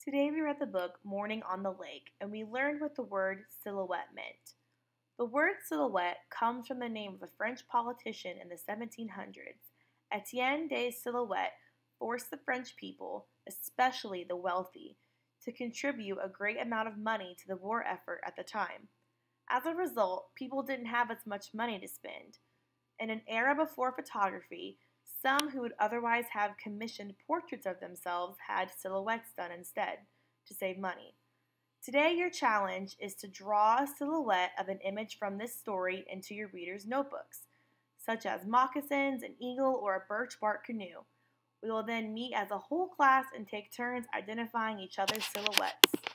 Today we read the book Morning on the Lake and we learned what the word silhouette meant. The word silhouette comes from the name of a French politician in the 1700s. Etienne de Silhouette forced the French people, especially the wealthy, to contribute a great amount of money to the war effort at the time. As a result, people didn't have as much money to spend. In an era before photography, some who would otherwise have commissioned portraits of themselves had silhouettes done instead to save money. Today, your challenge is to draw a silhouette of an image from this story into your readers' notebooks, such as moccasins, an eagle, or a birch bark canoe. We will then meet as a whole class and take turns identifying each other's silhouettes.